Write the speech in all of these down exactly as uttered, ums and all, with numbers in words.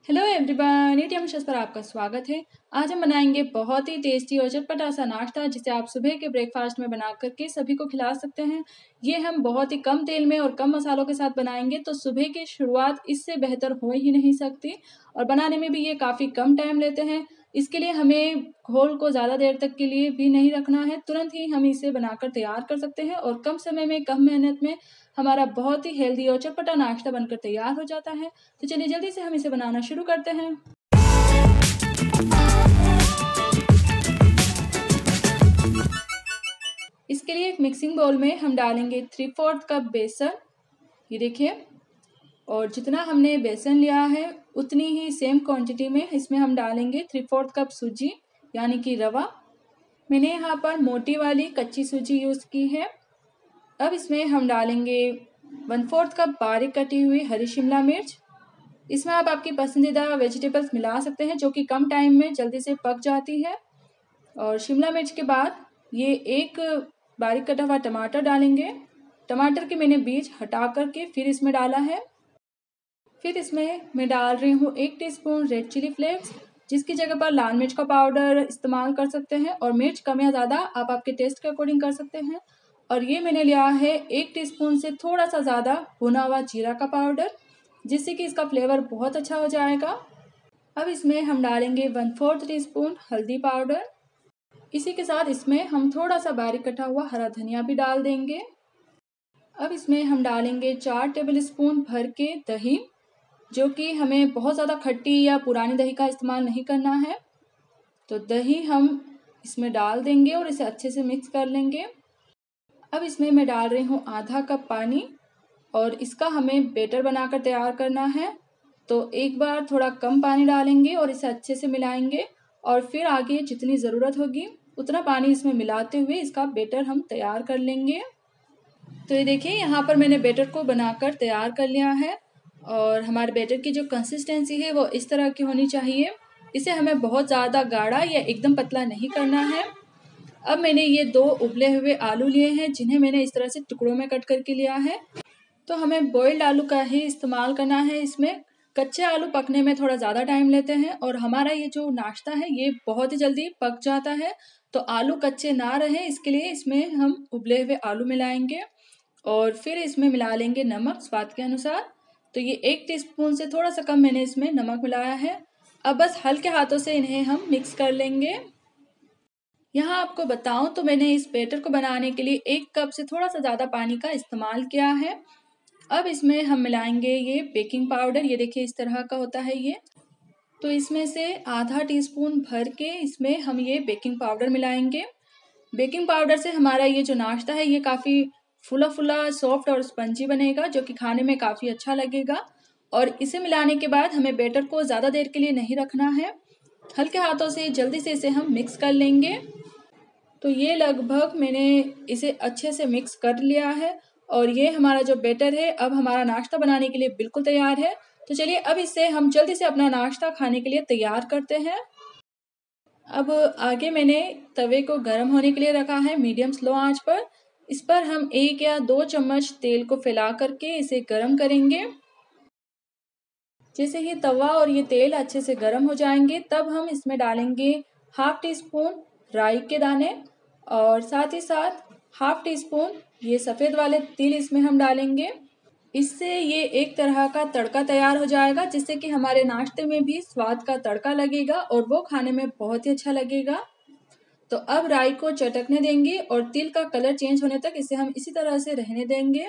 Hello everyone, ETM chef पर आपका स्वागत है। आज हम बनाएंगे बहुत ही टेस्टी और चटपटा सा नाश्ता जिसे आप सुबह के ब्रेकफास्ट में बना करके सभी को खिला सकते हैं। ये हम बहुत ही कम तेल में और कम मसालों के साथ बनाएंगे, तो सुबह की शुरुआत इससे बेहतर हो ही नहीं सकती। और बनाने में भी ये काफ़ी कम टाइम लेते हैं। इसके लिए हमें घोल को ज़्यादा देर तक के लिए भी नहीं रखना है, तुरंत ही हम इसे बनाकर तैयार कर सकते हैं और कम समय में कम मेहनत में हमारा बहुत ही हेल्दी और चटपटा नाश्ता बनकर तैयार हो जाता है। तो चलिए जल्दी से हम इसे बनाना शुरू करते हैं। इसके लिए एक मिक्सिंग बाउल में हम डालेंगे थ्री फोर्थ कप बेसन, ये देखिए। और जितना हमने बेसन लिया है उतनी ही सेम क्वांटिटी में इसमें हम डालेंगे थ्री फोर्थ कप सूजी यानी कि रवा। मैंने यहाँ पर मोटी वाली कच्ची सूजी यूज़ की है। अब इसमें हम डालेंगे वन फोर्थ कप बारीक कटी हुई हरी शिमला मिर्च। इसमें आप आपकी पसंदीदा वेजिटेबल्स मिला सकते हैं जो कि कम टाइम में जल्दी से पक जाती है। और शिमला मिर्च के बाद ये एक बारीक कटा हुआ टमाटर डालेंगे। टमाटर के मैंने बीज हटा करके फिर इसमें डाला है। फिर इसमें मैं डाल रही हूँ एक टीस्पून रेड चिली फ्लेक्स, जिसकी जगह पर लाल मिर्च का पाउडर इस्तेमाल कर सकते हैं। और मिर्च कम या ज़्यादा आप आपके टेस्ट के अकॉर्डिंग कर सकते हैं। और ये मैंने लिया है एक टीस्पून से थोड़ा सा ज़्यादा भुना हुआ जीरा का पाउडर, जिससे कि इसका फ्लेवर बहुत अच्छा हो जाएगा। अब इसमें हम डालेंगे वन फोर्थ टी स्पून हल्दी पाउडर। इसी के साथ इसमें हम थोड़ा सा बारीक कटा हुआ हरा धनिया भी डाल देंगे। अब इसमें हम डालेंगे चार टेबल स्पून भर के दही, जो कि हमें बहुत ज़्यादा खट्टी या पुरानी दही का इस्तेमाल नहीं करना है। तो दही हम इसमें डाल देंगे और इसे अच्छे से मिक्स कर लेंगे। अब इसमें मैं डाल रही हूँ आधा कप पानी और इसका हमें बैटर बनाकर तैयार करना है। तो एक बार थोड़ा कम पानी डालेंगे और इसे अच्छे से मिलाएंगे और फिर आगे जितनी ज़रूरत होगी उतना पानी इसमें मिलाते हुए इसका बैटर हम तैयार कर लेंगे। तो ये देखिए, यहाँ पर मैंने बैटर को बनाकर तैयार कर लिया है और हमारे बैटर की जो कंसिस्टेंसी है वो इस तरह की होनी चाहिए। इसे हमें बहुत ज़्यादा गाढ़ा या एकदम पतला नहीं करना है। अब मैंने ये दो उबले हुए आलू लिए हैं, जिन्हें मैंने इस तरह से टुकड़ों में कट करके लिया है। तो हमें बॉइल्ड आलू का ही इस्तेमाल करना है। इसमें कच्चे आलू पकने में थोड़ा ज़्यादा टाइम लेते हैं और हमारा ये जो नाश्ता है ये बहुत ही जल्दी पक जाता है। तो आलू कच्चे ना रहे इसके लिए इसमें हम उबले हुए आलू मिलाएंगे और फिर इसमें मिला लेंगे नमक स्वाद के अनुसार। तो ये एक टीस्पून से थोड़ा सा कम मैंने इसमें नमक मिलाया है। अब बस हल्के हाथों से इन्हें हम मिक्स कर लेंगे। यहाँ आपको बताऊं तो मैंने इस बैटर को बनाने के लिए एक कप से थोड़ा सा ज़्यादा पानी का इस्तेमाल किया है। अब इसमें हम मिलाएंगे ये बेकिंग पाउडर, ये देखिए इस तरह का होता है ये। तो इसमें से आधा टीस्पून भर के इसमें हम ये बेकिंग पाउडर मिलाएंगे। बेकिंग पाउडर से हमारा ये जो नाश्ता है ये काफ़ी फुला फुला सॉफ्ट और स्पंजी बनेगा, जो कि खाने में काफ़ी अच्छा लगेगा। और इसे मिलाने के बाद हमें बैटर को ज़्यादा देर के लिए नहीं रखना है, हल्के हाथों से जल्दी से इसे हम मिक्स कर लेंगे। तो ये लगभग मैंने इसे अच्छे से मिक्स कर लिया है और ये हमारा जो बैटर है अब हमारा नाश्ता बनाने के लिए बिल्कुल तैयार है। तो चलिए अब इसे हम जल्दी से अपना नाश्ता खाने के लिए तैयार करते हैं। अब आगे मैंने तवे को गर्म होने के लिए रखा है मीडियम स्लो आंच पर। इस पर हम एक या दो चम्मच तेल को फैला करके इसे गर्म करेंगे। जैसे ही तवा और ये तेल अच्छे से गर्म हो जाएंगे तब हम इसमें डालेंगे हाफ टी स्पून राई के दाने और साथ ही साथ हाफ टी स्पून ये सफ़ेद वाले तिल इसमें हम डालेंगे। इससे ये एक तरह का तड़का तैयार हो जाएगा, जिससे कि हमारे नाश्ते में भी स्वाद का तड़का लगेगा और वो खाने में बहुत ही अच्छा लगेगा। तो अब राई को चटकने देंगे और तिल का कलर चेंज होने तक इसे हम इसी तरह से रहने देंगे।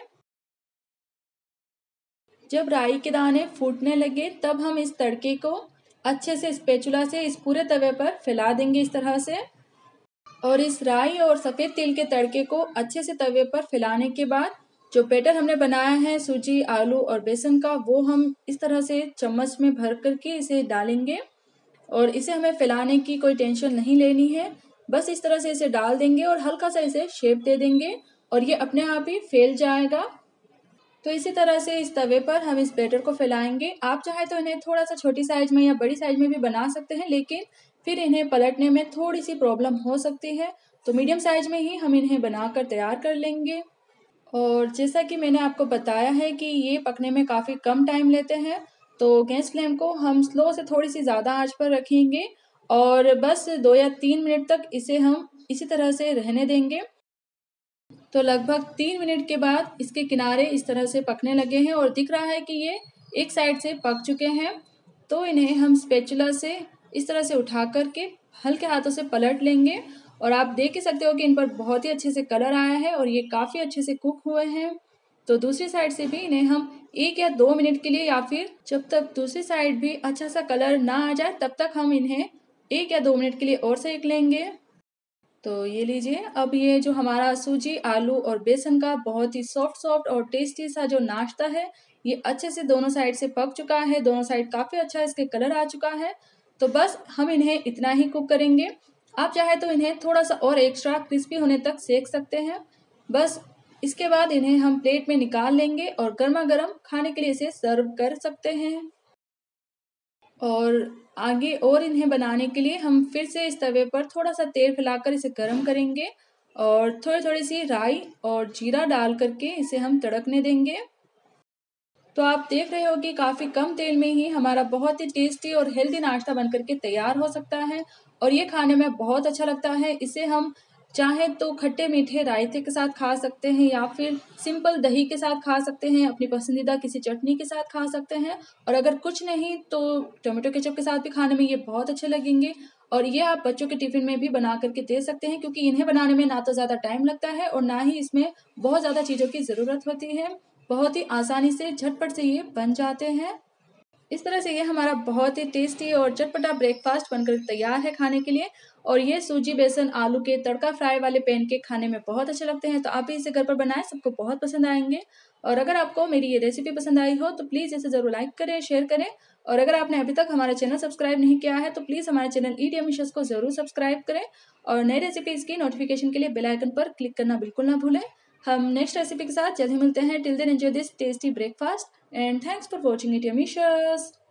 जब राई के दाने फूटने लगे तब हम इस तड़के को अच्छे से स्पैचुला से इस पूरे तवे पर फैला देंगे इस तरह से। और इस राई और सफ़ेद तिल के तड़के को अच्छे से तवे पर फैलाने के बाद जो बैटर हमने बनाया है सूजी आलू और बेसन का, वो हम इस तरह से चम्मच में भर करके इसे डालेंगे। और इसे हमें फैलाने की कोई टेंशन नहीं लेनी है, बस इस तरह से इसे डाल देंगे और हल्का सा इसे शेप दे देंगे और ये अपने आप ही फैल जाएगा। तो इसी तरह से इस तवे पर हम इस बैटर को फैलाएंगे। आप चाहे तो इन्हें थोड़ा सा छोटी साइज में या बड़ी साइज में भी बना सकते हैं, लेकिन फिर इन्हें पलटने में थोड़ी सी प्रॉब्लम हो सकती है। तो मीडियम साइज में ही हम इन्हें बनाकर तैयार कर लेंगे। और जैसा कि मैंने आपको बताया है कि ये पकने में काफ़ी कम टाइम लेते हैं, तो गैस फ्लेम को हम स्लो से थोड़ी सी ज़्यादा आंच पर रखेंगे और बस दो या तीन मिनट तक इसे हम इसी तरह से रहने देंगे। तो लगभग तीन मिनट के बाद इसके किनारे इस तरह से पकने लगे हैं और दिख रहा है कि ये एक साइड से पक चुके हैं। तो इन्हें हम स्पैचुला से इस तरह से उठा करके हल्के हाथों से पलट लेंगे और आप देख ही सकते हो कि इन पर बहुत ही अच्छे से कलर आया है और ये काफ़ी अच्छे से कुक हुए हैं। तो दूसरी साइड से भी इन्हें हम एक या दो मिनट के लिए या फिर जब तक दूसरी साइड भी अच्छा सा कलर ना आ जाए तब तक हम इन्हें एक या दो मिनट के लिए और सेक लेंगे। तो ये लीजिए, अब ये जो हमारा सूजी आलू और बेसन का बहुत ही सॉफ्ट सॉफ्ट और टेस्टी सा जो नाश्ता है, ये अच्छे से दोनों साइड से पक चुका है। दोनों साइड काफ़ी अच्छा इसके कलर आ चुका है। तो बस हम इन्हें इतना ही कुक करेंगे। आप चाहे तो इन्हें थोड़ा सा और एक्स्ट्रा क्रिस्पी होने तक सेक सकते हैं। बस इसके बाद इन्हें हम प्लेट में निकाल लेंगे और गर्मा गर्म खाने के लिए इसे सर्व कर सकते हैं। और आगे और इन्हें बनाने के लिए हम फिर से इस तवे पर थोड़ा सा तेल फैलाकर इसे गर्म करेंगे और थोड़ी थोड़ी सी राई और जीरा डाल करके इसे हम तड़कने देंगे। तो आप देख रहे हो कि काफ़ी कम तेल में ही हमारा बहुत ही टेस्टी और हेल्दी नाश्ता बन करके तैयार हो सकता है और ये खाने में बहुत अच्छा लगता है। इसे हम चाहे तो खट्टे मीठे रायते के साथ खा सकते हैं या फिर सिंपल दही के साथ खा सकते हैं, अपनी पसंदीदा किसी चटनी के साथ खा सकते हैं और अगर कुछ नहीं तो टोमेटो केचप के साथ भी खाने में ये बहुत अच्छे लगेंगे। और ये आप बच्चों के टिफ़िन में भी बना करके दे सकते हैं क्योंकि इन्हें बनाने में ना तो ज़्यादा टाइम लगता है और ना ही इसमें बहुत ज़्यादा चीज़ों की ज़रूरत होती है। बहुत ही आसानी से झटपट से ये बन जाते हैं। इस तरह से ये हमारा बहुत ही टेस्टी और चटपटा ब्रेकफास्ट बनकर तैयार है खाने के लिए। और ये सूजी बेसन आलू के तड़का फ्राई वाले पैनकेक खाने में बहुत अच्छे लगते हैं। तो आप भी इसे घर पर बनाएं, सबको बहुत पसंद आएंगे। और अगर आपको मेरी ये रेसिपी पसंद आई हो तो प्लीज़ इसे ज़रूर लाइक करें, शेयर करें। और अगर आपने अभी तक हमारा चैनल सब्सक्राइब नहीं किया है तो प्लीज़ हमारे चैनल ईट यम्मी शोज़ को ज़रूर सब्सक्राइब करें और नई रेसिपीज़ की नोटिफिकेशन के लिए बेल आइकन पर क्लिक करना बिल्कुल ना भूलें। हम नेक्स्ट रेसिपी के साथ जल्द ही मिलते हैं। Till then enjoy this tasty breakfast and thanks for watching Eat Yummy shows.